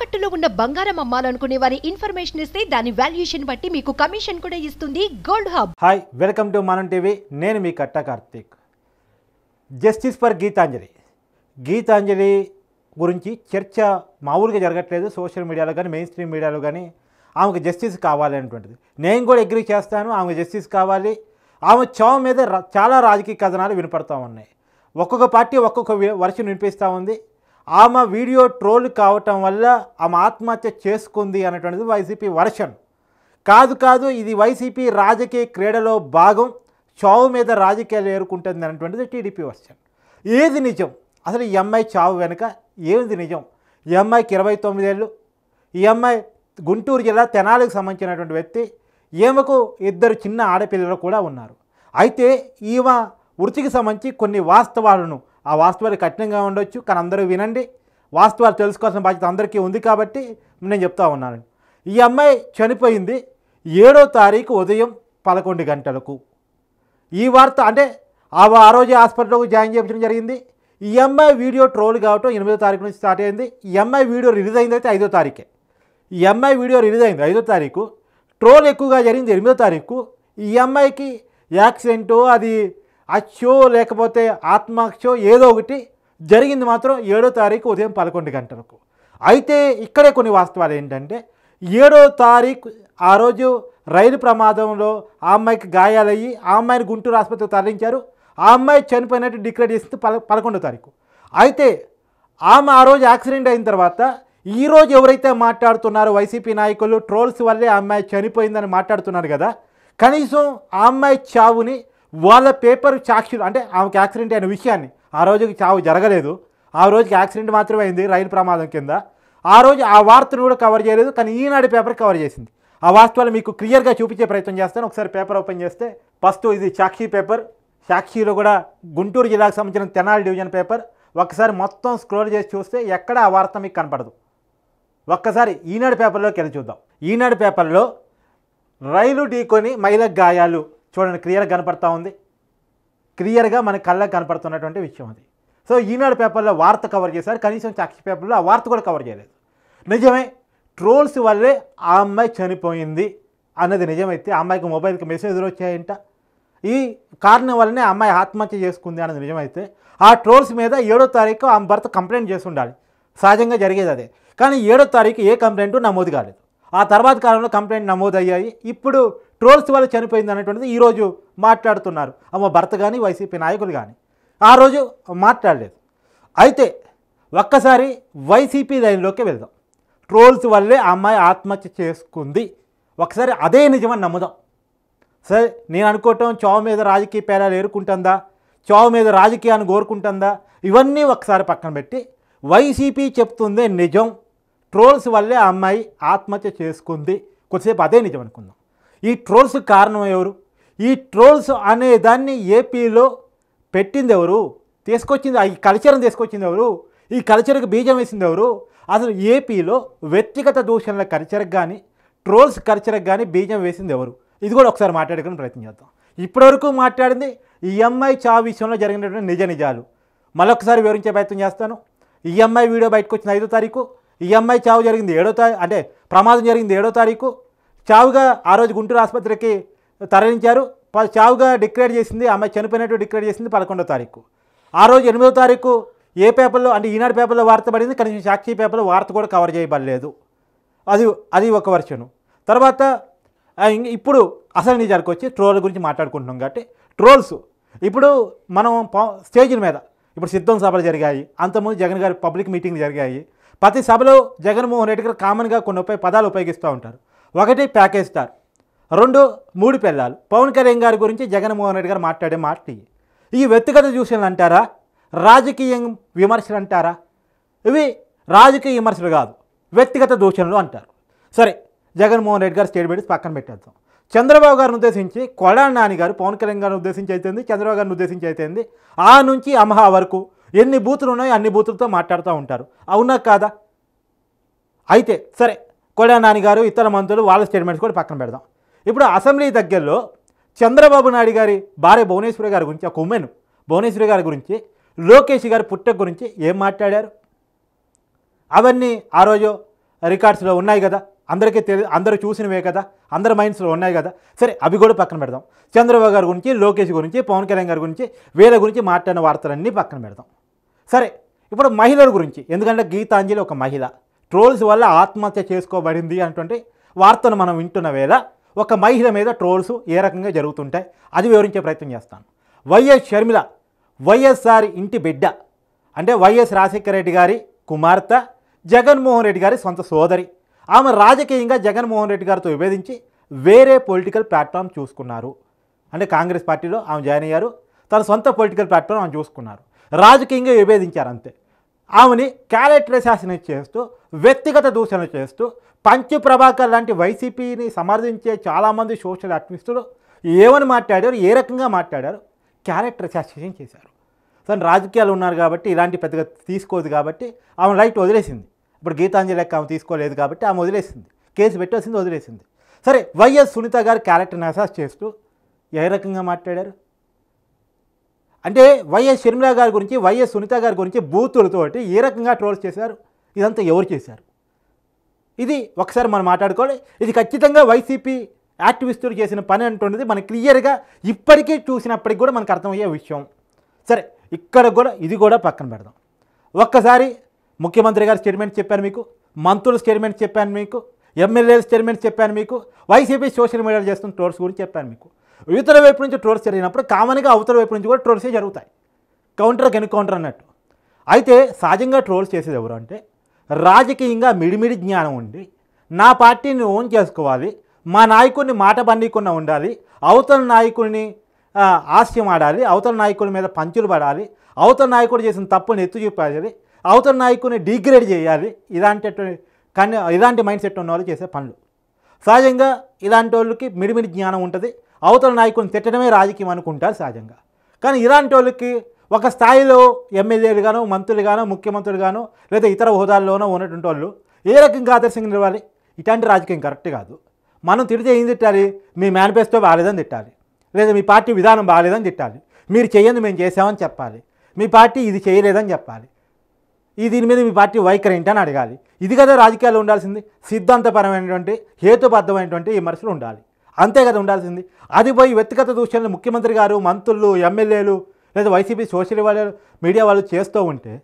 తాకట్టులో ఉన్న బంగారం అమ్మాలనుకునే వారి ఇన్ఫర్మేషన్ ఇస్తే దాని వాల్యుయేషన్ బట్టి మీకు కమిషన్ కూడా ఇస్తుంది gold hub. Hi, welcome to Manam TV. నేను మీ కట్ట కార్తీక్. Justice for Geethanjali. గీతాంజలి గురించి చర్చ మామూలుగా జరగట్లేదు సోషల్ మీడియాలో కానీ మెయిన్ స్ట్రీమ్ మీడియాలో కానీ. ఆమెకు జస్టిస్ కావాలి అనేటువంటిది నేను కూడా అగ్రీ చేస్తాను. ఆమెకు జస్టిస్ కావాలి. ఆమె చావు మీద చాలా రాజకీయ కథనాలు వినపడతా ఉన్నాయి. ఒక్కొక్క పార్టీ ఒక్కొక్క వర్షన్ వినిపిస్తూ ఉంది. ఆమె వీడియో ట్రోల్ కావటం వల్ల ఆమె ఆత్మహత్య చేసుకుంది అనేటువంటిది వైసీపీ వర్షన్. కాదు, ఇది వైసీపీ రాజకీయ క్రీడలో భాగం. చావు మీద రాజకీయాలు ఏరుకుంటుంది అనేటువంటిది టీడీపీ వర్షన్. ఏది నిజం? అసలు ఈ అమ్మాయి చావు వెనుక ఏది నిజం? ఈ అమ్మాయికి 29 ఏళ్ళు. ఈ అమ్మాయి గుంటూరు జిల్లా తెనాలికి సంబంధించినటువంటి వ్యక్తి. ఈమెకు 2 చిన్న ఆడపిల్లలు కూడా ఉన్నారు. అయితే ఈమె వృత్తికి సంబంధించి కొన్ని వాస్తవాలను, ఆ వాస్తవాలు కఠినంగా ఉండొచ్చు కానీ అందరూ వినండి. వాస్తవాలు తెలుసుకోవాల్సిన బాధ్యత అందరికీ ఉంది కాబట్టి నేను చెప్తా ఉన్నాను. ఈ అమ్మాయి చనిపోయింది 7వ తారీఖు ఉదయం 11 గంటలకు. ఈ వార్త అంటే ఆ రోజు హాస్పిటల్కి జాయిన్ చేయించడం జరిగింది. ఈ అమ్మాయి వీడియో ట్రోల్ కావటం 8వ తారీఖు నుంచి స్టార్ట్ అయింది. ఈ అమ్మాయి వీడియో రిలీజ్ అయింది అయితే 5వ తారీఖే. ఈ అమ్మాయి వీడియో రిలీజ్ అయింది 5వ తారీఖు. ట్రోల్ ఎక్కువగా జరిగింది 8వ తారీఖు. ఈ అమ్మాయికి యాక్సిడెంటో అది అచ్చో లేకపోతే ఆత్మహత్యో ఏదో ఒకటి జరిగింది మాత్రం 7వ తారీఖు ఉదయం 11 గంటలకు. అయితే ఇక్కడే కొన్ని వాస్తవాలు ఏంటంటే 7వ తారీఖు ఆ రోజు రైలు ప్రమాదంలో ఆ అమ్మాయికి గాయాలయ్యి ఆ అమ్మాయిని గుంటూరు ఆసుపత్రికి తరలించారు. ఆ అమ్మాయి చనిపోయినట్టు డిక్లేర్ చేసింది 11వ తారీఖు. అయితే ఆమె ఆ రోజు యాక్సిడెంట్ అయిన తర్వాత ఈరోజు ఎవరైతే మాట్లాడుతున్నారో వైసీపీ నాయకులు ట్రోల్స్ వల్లే ఆ అమ్మాయి చనిపోయిందని మాట్లాడుతున్నారు కదా, కనీసం ఆ అమ్మాయి చావుని వాళ్ళ పేపర్ సాక్షులు అంటే ఆమెకి యాక్సిడెంట్ అయిన విషయాన్ని, ఆ రోజుకి చావు జరగలేదు, ఆ రోజుకి యాక్సిడెంట్ మాత్రమే అయింది రైలు ప్రమాదం కింద, ఆ రోజు ఆ వార్తను కూడా కవర్ చేయలేదు కానీ ఈనాడు పేపర్ కవర్ చేసింది. ఆ వాస్తవాలు మీకు క్లియర్గా చూపించే ప్రయత్నం చేస్తాను. ఒకసారి పేపర్ ఓపెన్ చేస్తే ఫస్ట్ ఇది సాక్షి పేపర్. సాక్షిలో కూడా గుంటూరు జిల్లాకు సంబంధించిన తెనాలి డివిజన్ పేపర్. ఒక్కసారి మొత్తం స్క్రోల్ చేసి చూస్తే ఎక్కడ ఆ వార్త మీకు కనపడదు. ఒక్కసారి ఈనాడు పేపర్లోకి వెళ్ళి చూద్దాం. ఈనాడు పేపర్లో రైలు ఢీకొని మహిళకు గాయాలు చూడండి, క్లియర్గా కనపడతా ఉంది. క్లియర్గా మన కళ్ళకు కనపడుతున్నటువంటి విషయం అది. సో ఈనాడు పేపర్లో వార్త కవర్ చేశారు, కనీసం సాక్షి పేపర్లో ఆ వార్త కూడా కవర్ చేయలేదు. నిజమే, ట్రోల్స్ వల్లే ఆ అమ్మాయి చనిపోయింది అన్నది నిజమైతే ఆ అమ్మాయికి మొబైల్కి మెసేజ్లు వచ్చాయంట. ఈ కారణం వల్లనే ఆ అమ్మాయి ఆత్మహత్య చేసుకుంది అన్నది నిజమైతే ఆ ట్రోల్స్ మీద 7వ తారీఖు ఆమె భర్త కంప్లైంట్ చేసి ఉండాలి. సహజంగా జరిగేది అదే. కానీ 7వ తారీఖు ఏ కంప్లైంట్ నమోదు కాలేదు. ఆ తర్వాత కాలంలో కంప్లైంట్ నమోదు అయ్యాయి. ఇప్పుడు ట్రోల్స్ వల్ల చనిపోయింది అనేటువంటిది ఈరోజు మాట్లాడుతున్నారు ఆమె భర్త కానీ వైసీపీ నాయకులు కానీ. ఆ రోజు మాట్లాడలేదు. అయితే ఒక్కసారి వైసీపీ లైన్లోకి వెళ్దాం. ట్రోల్స్ వల్లే ఆ అమ్మాయి ఆత్మహత్య చేసుకుంది, ఒకసారి అదే నిజమని నమ్ముదాం. సరే, నేను అనుకోవటం చావు మీద రాజకీయ పేరాలు ఏరుకుంటుందా, చావు మీద రాజకీయాన్ని కోరుకుంటుందా, ఇవన్నీ ఒకసారి పక్కన పెట్టి వైసీపీ చెప్తుందే నిజం. ట్రోల్స్ వల్లే ఆ అమ్మాయి ఆత్మహత్య చేసుకుంది, కొద్దిసేపు అదే నిజం అనుకుందాం. ఈ ట్రోల్స్ కారణం ఎవరు? ఈ ట్రోల్స్ అనే దాన్ని ఏపీలో పెట్టింది ఎవరు? తీసుకొచ్చింది, ఈ కల్చర్ని తీసుకొచ్చింది ఎవరు? ఈ కల్చర్కి బీజం వేసింది ఎవరు? అసలు ఏపీలో వ్యక్తిగత దూషణల కల్చర్కి కానీ ట్రోల్స్ కల్చర్కి కానీ బీజం వేసింది ఎవరు? ఇది కూడా ఒకసారి మాట్లాడుకుని ప్రయత్నం చేద్దాం. ఇప్పటివరకు మాట్లాడింది ఈ అమ్మాయి చావు విషయంలో జరిగినటువంటి నిజాలు మరొకసారి వివరించే ప్రయత్నం చేస్తాను. ఈ అమ్మాయి వీడియో బయటకు వచ్చిన 5వ తారీఖు. ఈ అమ్మాయి చావు జరిగింది 7వ తారీఖు, అంటే ప్రమాదం జరిగింది 7వ తారీఖు. చావుగా ఆ రోజు గుంటూరు ఆసుపత్రికి తరలించారు. చావుగా డిక్లేర్ చేసింది, అమ్మాయి చనిపోయినట్టు డిక్లేర్ చేసింది 11వ తారీఖు. ఆ రోజు 8వ తారీఖు ఏ పేపర్లో అంటే ఈనాడు పేపర్లో వార్త పడింది, కనీసం సాక్షి పేపర్లో వార్త కూడా కవర్ చేయబడలేదు. అది ఒక వర్షను. తర్వాత ఇప్పుడు అసలు నిజానికి వచ్చి ట్రోల్ గురించి మాట్లాడుకుంటున్నాం కాబట్టి ట్రోల్స్ ఇప్పుడు మనం స్టేజ్ల మీద ఇప్పుడు సిద్ధం సభలు జరిగాయి, అంతకుముందు జగన్ గారి పబ్లిక్ మీటింగ్లు జరిగాయి. ప్రతి సభలో జగన్మోహన్ రెడ్డి గారు కామన్గా కొన్ని పదాలు ఉపయోగిస్తూ ఉంటారు. ఒకటి ప్యాకేజ్ స్టార్, 2 3 పిల్లలు. పవన్ కళ్యాణ్ గారి గురించి జగన్మోహన్ రెడ్డి గారు మాట్లాడే మాట ఈ వ్యక్తిగత దూషణలు అంటారా, రాజకీయ విమర్శలు అంటారా? ఇవి రాజకీయ విమర్శలు కాదు, వ్యక్తిగత దూషణలు అంటారు. సరే, జగన్మోహన్ రెడ్డి గారు స్టేట్మెంట్స్ పక్కన పెట్టేద్దాం. చంద్రబాబు గారిని ఉద్దేశించి కొడాలి నాని గారు పవన్ కళ్యాణ్ గారిని ఉద్దేశించి అయితేంది, చంద్రబాబు గారిని ఉద్దేశించి అయితేంది, ఆ నుంచి అమహా వరకు ఎన్ని బూతులు ఉన్నాయో అన్ని బూతులతో మాట్లాడుతూ ఉంటారు. అవునా కాదా? అయితే సరే, కొడాలి నాని గారు ఇతర మంత్రులు వాళ్ళ స్టేట్మెంట్స్ కూడా పక్కన పెడదాం. ఇప్పుడు అసెంబ్లీ దగ్గరలో చంద్రబాబు నాయుడు గారి భార్య భువనేశ్వరి గారి గురించి, ఒక ఉమెన్ భువనేశ్వరి గారి గురించి, లోకేష్ గారి పుట్టక గురించి ఏం మాట్లాడారు? అవన్నీ ఆ రోజు రికార్డ్స్లో ఉన్నాయి కదా, అందరూ చూసినవే కదా, అందరి మైండ్స్లో ఉన్నాయి కదా. సరే అవి కూడా పక్కన పెడదాం. చంద్రబాబు గారి గురించి, లోకేష్ గురించి, పవన్ కళ్యాణ్ గారి గురించి, వీళ్ళ గురించి మాట్లాడిన వార్తలన్నీ పక్కన పెడదాం. సరే ఇప్పుడు మహిళల గురించి, ఎందుకంటే గీతాంజలి ఒక మహిళ ట్రోల్స్ వల్ల ఆత్మహత్య చేసుకోబడింది అటువంటి వార్తను మనం వింటున్న వేళ ఒక మహిళ మీద ట్రోల్స్ ఏ రకంగా జరుగుతుంటాయి అది వివరించే ప్రయత్నం చేస్తాను. వైఎస్ షర్మిల వైఎస్ఆర్ ఇంటి బిడ్డ, అంటే వైఎస్ రాజశేఖర రెడ్డి గారి కుమార్తె, జగన్మోహన్ రెడ్డి గారి సొంత సోదరి. ఆమె రాజకీయంగా జగన్మోహన్ రెడ్డి గారితో విభేదించి వేరే పొలిటికల్ ప్లాట్ఫామ్ చూసుకున్నారు. అంటే కాంగ్రెస్ పార్టీలో ఆమె జాయిన్ అయ్యారు, తన సొంత పొలిటికల్ ప్లాట్ఫామ్ ఆమె చూసుకున్నారు, రాజకీయంగా విభేదించారు అంతే. ఆమెని క్యారెక్టర్ అసాసినేట్ చేస్తూ, వ్యక్తిగత దూషణలు చేస్తూ, పంచు ప్రభాకర్ లాంటి వైసీపీని సమర్థించే చాలామంది సోషల్ యాక్టివిస్టులు ఏమని మాట్లాడారు, ఏ రకంగా మాట్లాడారు, క్యారెక్టర్ అసాసినేషన్ చేశారు. తను రాజకీయాలు ఉన్నారు కాబట్టి ఇలాంటి పెద్దగా తీసుకోదు కాబట్టి ఆమె లైట్ వదిలేసింది. ఇప్పుడు గీతాంజలి లెక్క ఆమె తీసుకోలేదు కాబట్టి ఆమె వదిలేసింది, కేసు పెట్టేసింది, వదిలేసింది. సరే వైఎస్ సునీత గారు క్యారెక్టర్ని అసాస్ చేస్తూ ఏ రకంగా మాట్లాడారు అంటే వైఎస్ షర్మిల గారి గురించి, వైఎస్ సునీత గారి గురించి బూతులతోటి ఏ రకంగా ట్రోల్స్ చేశారు, ఇదంతా ఎవరు చేశారు, ఇది ఒకసారి మనం మాట్లాడుకోవాలి. ఇది ఖచ్చితంగా వైసీపీ యాక్టివిస్టులు చేసిన పని అంటున్నది మనకి క్లియర్గా ఇప్పటికీ చూసినప్పటికి కూడా మనకు అర్థమయ్యే విషయం. సరే ఇక్కడ కూడా ఇది కూడా పక్కన పెడదాం. ఒక్కసారి ముఖ్యమంత్రి గారి స్టేట్మెంట్ చెప్పాను మీకు, మంత్రుల స్టేట్మెంట్ చెప్పాను మీకు, ఎమ్మెల్యేల స్టేట్మెంట్ చెప్పాను మీకు, వైసీపీ సోషల్ మీడియాలో చేస్తున్న ట్రోల్స్ గురించి చెప్పాను మీకు. ఇవతల వైపు నుంచి ట్రోల్స్ జరిగినప్పుడు కామన్గా అవతల వైపు నుంచి కూడా ట్రోల్సే జరుగుతాయి, కౌంటర్కి ఎన్కౌంటర్ అన్నట్టు. అయితే సహజంగా ట్రోల్స్ చేసేది ఎవరు అంటే రాజకీయంగా మిడిమిడి జ్ఞానం ఉండి నా పార్టీని ఓన్ చేసుకోవాలి, మా నాయకుడిని మాట బండీకుండా ఉండాలి, అవతల నాయకుడిని హాస్యం ఆడాలి, అవతల నాయకుడి మీద పంచులు పడాలి, అవతల నాయకుడు చేసిన తప్పుని ఎత్తు చూపాలి, అవతల నాయకుడిని డిగ్రేడ్ చేయాలి, ఇలాంటి మైండ్ సెట్ ఉన్న వాళ్ళు చేసే పనులు. సహజంగా ఇలాంటి వాళ్ళకి మిడిమిడి జ్ఞానం ఉంటుంది, అవతల నాయకుడిని తిట్టడమే రాజకీయం అనుకుంటారు సహజంగా. కానీ ఇలాంటి వాళ్ళకి ఒక స్థాయిలో ఎమ్మెల్యేలుగానో, మంత్రులుగానో, ముఖ్యమంత్రులుగానో, లేదా ఇతర హోదాల్లోనో ఉన్నటువంటి వాళ్ళు ఏ రకంగా ఆదర్శంగా నిలవాలి, ఇట్లాంటి రాజకీయం కరెక్ట్ కాదు. మనం తిడితే ఏం తిట్టాలి, మీ మేనిఫెస్టో బాగాలేదని తిట్టాలి, లేదా మీ పార్టీ విధానం బాగాలేదని తిట్టాలి, మీరు చేయండి మేము చేసామని చెప్పాలి, మీ పార్టీ ఇది చేయలేదని చెప్పాలి, దీని మీద మీ పార్టీ వైఖరి ఏంటని అడగాలి. ఇది కదా రాజకీయాల్లో ఉండాల్సింది. సిద్ధాంతపరమైనటువంటి హేతుబద్ధమైనటువంటి విమర్శలు ఉండాలి, అంతే కదా ఉండాల్సింది. అది పోయి వ్యక్తిగత దూషణలు ముఖ్యమంత్రి గారు, మంత్రులు, ఎమ్మెల్యేలు లేదా వైసీపీ సోషల్ మీడియా వాళ్ళు చేస్తూ ఉంటే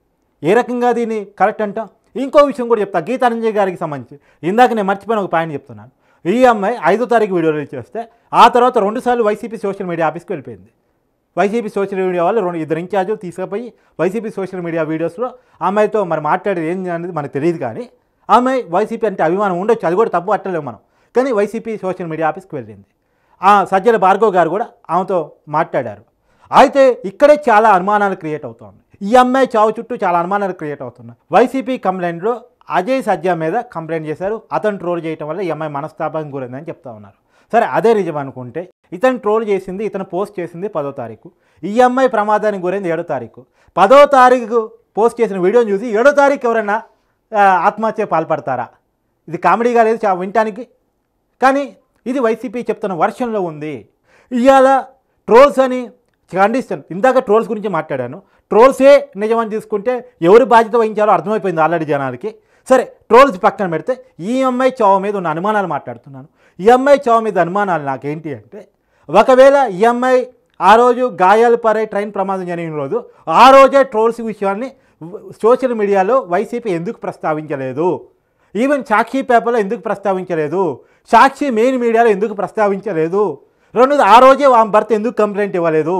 ఏ రకంగా దీన్ని కరెక్ట్ అంటాం. ఇంకో విషయం కూడా చెప్తా, గీతాంజలి గారికి సంబంధించి ఇందాక నేను మర్చిపోయిన ఒక పాయింట్ చెప్తున్నాను. ఈ అమ్మాయి 5వ తారీఖు వీడియో రిలీజ్ చేస్తే ఆ తర్వాత 2 సార్లు వైసీపీ సోషల్ మీడియా ఆఫీస్కి వెళ్ళిపోయింది. వైసీపీ సోషల్ మీడియా వాళ్ళు 2 ఇన్ఛార్జీలు తీసుకుపోయి వైసీపీ సోషల్ మీడియా వీడియోస్లో అమ్మాయితో మరి మాట్లాడేది ఏంటి అనేది మనకు తెలియదు. కానీ అమ్మాయి వైసీపీ అంటే అభిమానం ఉండొచ్చు, అది కూడా తప్పు పట్టలేము మనం. కానీ వైసీపీ సోషల్ మీడియా ఆఫీస్కి వెళ్ళింది. సజ్జల భార్గవ్ గారు కూడా ఆమెతో మాట్లాడారు. అయితే ఇక్కడే చాలా అనుమానాలు క్రియేట్ అవుతుంది. ఈ అమ్మాయి చావు చుట్టూ చాలా అనుమానాలు క్రియేట్ అవుతున్నాయి. వైసీపీ కంప్లైంట్లో అజయ్ సజ్జా మీద కంప్లైంట్ చేశారు, అతను ట్రోల్ చేయడం వల్ల ఈ అమ్మాయి మనస్తాపానికి గురైందని చెప్తా ఉన్నారు. సరే అదే నిజం అనుకుంటే ఇతను ట్రోల్ చేసింది, ఇతను పోస్ట్ చేసింది 10వ తారీఖు, ఈ అమ్మాయి ప్రమాదానికి గురైంది 7వ తారీఖు. 10వ తారీఖు పోస్ట్ చేసిన వీడియోని చూసి 7వ తారీఖు ఎవరైనా ఆత్మహత్య పాల్పడతారా? ఇది కామెడీగా లేదు వినటానికి. కానీ ఇది వైసీపీ చెప్తున్న వర్షన్లో ఉంది. ఇవాళ ట్రోల్స్ అని ఖండిస్తాను. ఇందాక ట్రోల్స్ గురించి మాట్లాడాను. ట్రోల్సే నిజమని తీసుకుంటే ఎవరు బాధ్యత వహించారో అర్థమైపోయింది ఆల్రెడీ జనాలకి. సరే ట్రోల్స్ పక్కన పెడితే ఈ అమ్మాయి చావు మీద ఉన్న అనుమానాలు మాట్లాడుతున్నాను. ఈ అమ్మాయి చావు మీద అనుమానాలు నాకేంటి అంటే, ఒకవేళ ఈ అమ్మాయి ఆ రోజు గాయాలు పరే ట్రైన్ ప్రమాదం జరిగిన రోజు ఆ రోజే ట్రోల్స్ విషయాన్ని సోషల్ మీడియాలో వైసీపీ ఎందుకు ప్రస్తావించలేదు, ఈవెన్ సాక్షి పేపర్లో ఎందుకు ప్రస్తావించలేదు, సాక్షి మెయిన్ మీడియాలో ఎందుకు ప్రస్తావించలేదు, రెండోది ఆ రోజే ఆమె భర్త ఎందుకు కంప్లైంట్ ఇవ్వలేదు,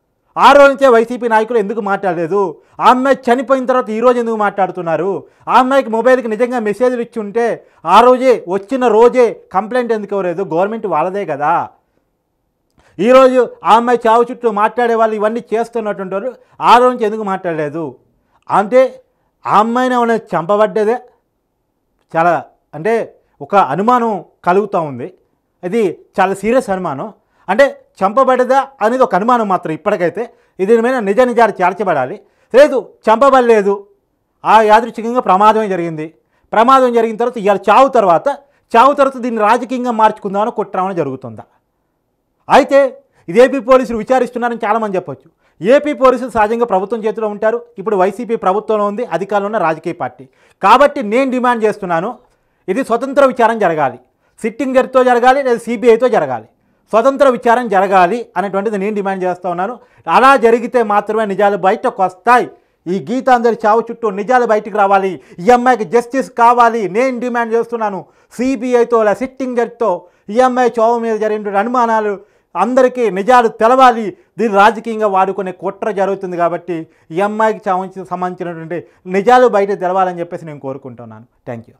ఆ రోజు నుంచే వైసీపీ నాయకులు ఎందుకు మాట్లాడలేదు, ఆ అమ్మాయి చనిపోయిన తర్వాత ఈరోజు ఎందుకు మాట్లాడుతున్నారు, ఆ అమ్మాయికి మొబైల్కి నిజంగా మెసేజ్లు ఇచ్చి ఉంటే ఆ రోజే వచ్చిన రోజే కంప్లైంట్ ఎందుకు ఇవ్వలేదు, గవర్నమెంట్ వాళ్ళదే కదా. ఈరోజు ఆ అమ్మాయి చావు చుట్టూ మాట్లాడే వాళ్ళు ఇవన్నీ చేస్తున్నటువంటి వాళ్ళు ఆ రోజు నుంచి ఎందుకు మాట్లాడలేదు అంటే ఆ అమ్మాయిని ఏమైనా చంపబడ్డదే చాలా అంటే ఒక అనుమానం కలుగుతూ ఉంది. ఇది చాలా సీరియస్ అనుమానం. అంటే చంపబడదా అనేది ఒక అనుమానం మాత్రం ఇప్పటికైతే. దీని మీద నిజాలు చేర్చబడాలి. లేదు చంపబడలేదు, ఆ యాదృచ్ఛికంగా ప్రమాదమే జరిగింది. ప్రమాదం జరిగిన తర్వాత ఇవాళ చావు తర్వాత దీన్ని రాజకీయంగా మార్చుకుందామని కుట్రమని జరుగుతుందా? అయితే ఇది ఏపీ పోలీసులు విచారిస్తున్నారని చాలామంది చెప్పొచ్చు. ఏపీ పోలీసులు సహజంగా ప్రభుత్వం చేతిలో ఉంటారు. ఇప్పుడు వైసీపీ ప్రభుత్వంలో ఉంది, అధికారంలో ఉన్న రాజకీయ పార్టీ. కాబట్టి నేను డిమాండ్ చేస్తున్నాను, ఇది స్వతంత్ర విచారణ జరగాలి. సిట్టింగ్ జడ్జితో జరగాలి లేదా సిబిఐతో జరగాలి. స్వతంత్ర విచారణ జరగాలి అనేటువంటిది నేను డిమాండ్ చేస్తూ ఉన్నాను. అలా జరిగితే మాత్రమే నిజాలు బయటకు వస్తాయి. ఈ గీతాంజలి చావు చుట్టూ నిజాలు బయటికి రావాలి. ఈ అమ్మాయికి జస్టిస్ కావాలి. నేను డిమాండ్ చేస్తున్నాను. సిబిఐతో లేదా సిట్టింగ్ జడ్జితో ఈ అమ్మాయి చావు మీద జరిగిన అనుమానాలు అందరికీ నిజాలు తెలవాలి. దీన్ని రాజకీయంగా వాడుకునే కుట్ర జరుగుతుంది. కాబట్టి ఈ అమ్మాయికి సంబంధించినటువంటి నిజాలు బయట తెలవాలని చెప్పేసి నేను కోరుకుంటున్నాను. Thank you.